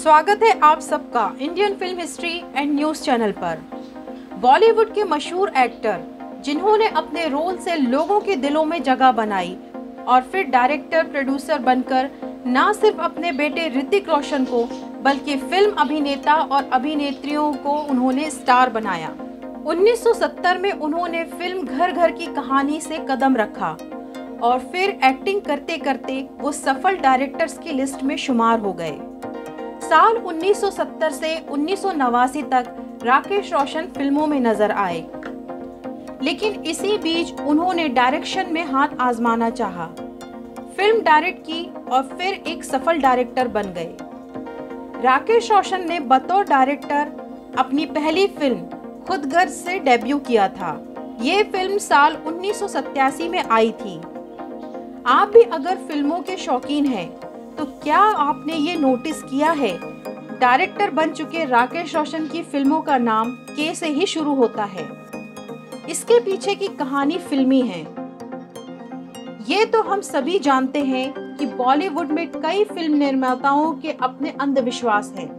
स्वागत है आप सबका Indian film history and news channel पर। बॉलीवुड के मशहूर एक्टर जिन्होंने अपने रोल से लोगों के दिलों में जगह बनाई और फिर डायरेक्टर प्रोड्यूसर बनकर न सिर्फ अपने बेटे ऋतिक रोशन को बल्कि फिल्म अभिनेता और अभिनेत्रियों को उन्होंने स्टार बनाया। 1970 में उन्होंने फिल्म घर घर की कहानी से कदम रखा और फिर एक्टिंग करते करते वो सफल डायरेक्टर्स की लिस्ट में शुमार हो गए। साल 1970 से 1989 तक राकेश रोशन फिल्मों में नजर आए, लेकिन इसी बीच उन्होंने डायरेक्शन में हाथ आजमाना चाहा। फिल्म डायरेक्ट की और फिर एक सफल डायरेक्टर बन गए। राकेश रोशन ने बतौर डायरेक्टर अपनी पहली फिल्म खुद गर्ज से डेब्यू किया था। ये फिल्म साल 1987 में आई थी। आप भी अगर फिल्मों के शौकीन हैं तो क्या आपने ये नोटिस किया है, डायरेक्टर बन चुके राकेश रोशन की फिल्मों का नाम के से ही शुरू होता है। इसके पीछे की कहानी फिल्मी है। ये तो हम सभी जानते हैं कि बॉलीवुड में कई फिल्म निर्माताओं के अपने अंधविश्वास हैं।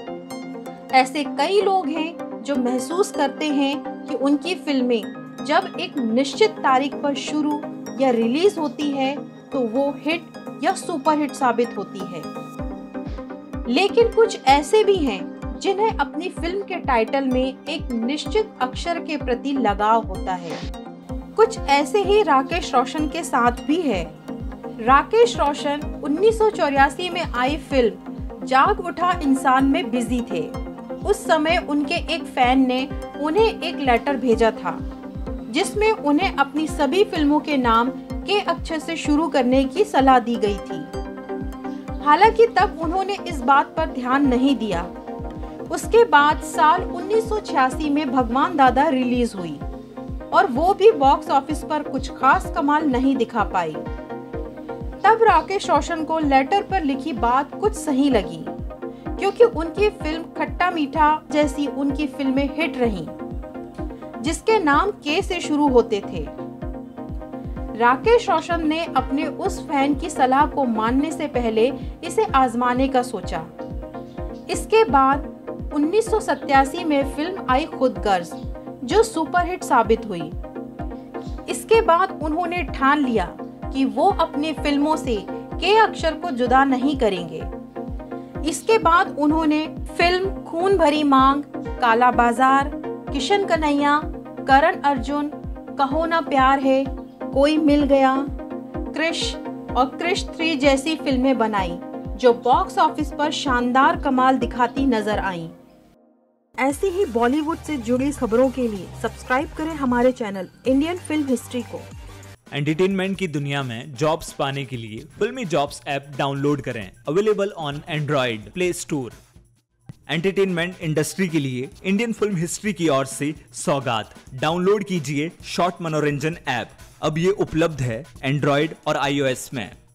ऐसे कई लोग हैं जो महसूस करते हैं कि उनकी फिल्में जब एक निश्चित तारीख पर शुरू या रिलीज होती है तो वो हिट या सुपरहिट साबित होती है। लेकिन कुछ ऐसे भी हैं जिन्हें अपनी फिल्म के टाइटल में एक निश्चित अक्षर के प्रति लगाव होता है। कुछ ऐसे ही राकेश रोशन के साथ भी है। राकेश रोशन 1984 में आई फिल्म जाग उठा इंसान में बिजी थे। उस समय उनके एक फैन ने उन्हें एक लेटर भेजा था जिसमें उन्हें अपनी सभी फिल्मों के नाम के अक्षर से शुरू करने की सलाह दी गई थी। हालांकि तब उन्होंने इस बात पर ध्यान नहीं दिया। उसके बाद साल 1986 में भगवान दादा रिलीज हुई और वो भी बॉक्स ऑफिस पर कुछ खास कमाल नहीं दिखा पाई। तब राकेश रोशन को लेटर पर लिखी बात कुछ सही लगी, क्योंकि उनकी फिल्म खट्टा मीठा जैसी उनकी फिल्में हिट रहीं, जिसके नाम के से शुरू होते थे। राकेश रोशन ने अपने उस फैन की सलाह को मानने से पहले इसे आजमाने का सोचा। इसके बाद 1987 में फिल्म आई खुद गर्ज, जो सुपरहिट साबित हुई। इसके बाद उन्होंने ठान लिया कि वो अपनी फिल्मों से के अक्षर को जुदा नहीं करेंगे। इसके बाद उन्होंने फिल्म खून भरी मांग, काला बाजार, किशन कन्हैया, करण अर्जुन, कहो ना प्यार है, कोई मिल गया, क्रिश और क्रिश 3 जैसी फिल्में बनाई, जो बॉक्स ऑफिस पर शानदार कमाल दिखाती नजर आईं। ऐसी ही बॉलीवुड से जुड़ी खबरों के लिए सब्सक्राइब करें हमारे चैनल इंडियन फिल्म हिस्ट्री को। एंटरटेनमेंट की दुनिया में जॉब्स पाने के लिए फिल्मी जॉब्स ऐप डाउनलोड करें। Available on Android Play Store. Entertainment industry के लिए इंडियन फिल्म हिस्ट्री की ओर से सौगात। डाउनलोड कीजिए शॉर्ट मनोरंजन ऐप। अब ये उपलब्ध है एंड्रॉइड और iOS में।